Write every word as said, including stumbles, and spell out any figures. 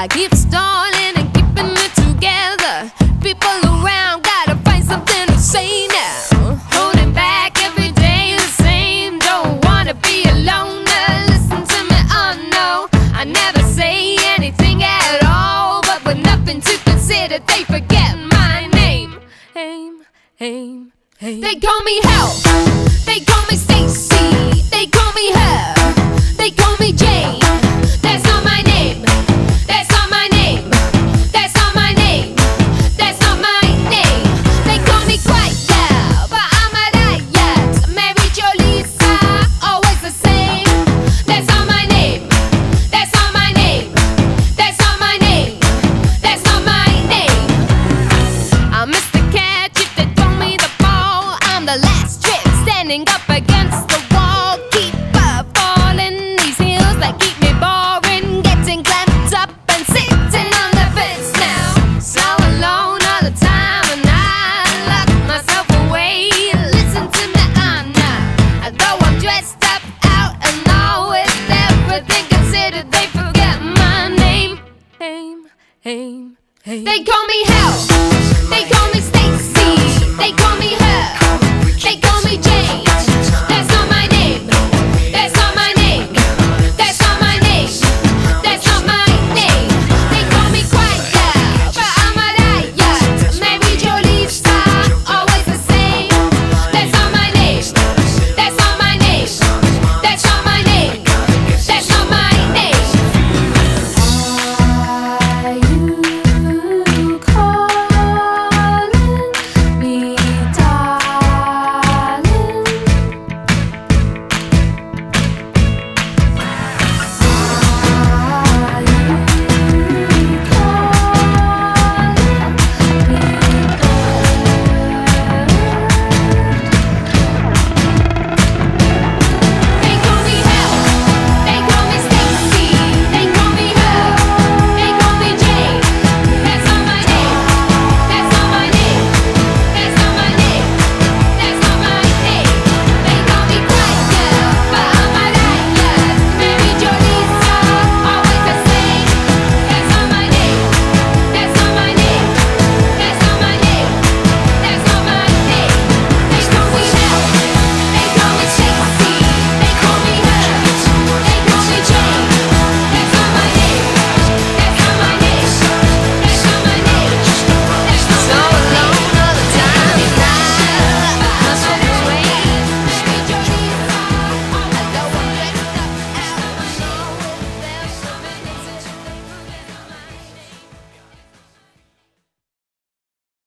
I keep stalling and keeping it together. People around gotta find something to say now. Holding back every day the same. Don't wanna be alone. Listen to me, oh no. I never say anything at all, but with nothing to consider, they forget my name. Aim, aim, aim. They call me Help. They call me Stacy. They call me her. They call me Jane. That's not my name. That's not my name. That's not my name. That's not my name. They call me Quiet Girl, but I'm a riot. Mary Jo Lisa, always the same. That's not my name. That's not my name. That's not my name. That's not my name. I'm Mister Catch if they throw me the ball. I'm the last trip standing up against the wall. Keep up falling these hills that keep me boring. Getting clamped up and sitting on the fence now. So alone all the time and I lock myself away. Listen to me, I'm not. Though I'm dressed up out and all with everything considered, they forget my name. Aim, aim, aim. They call me Help. They call me Stacy. They call me her.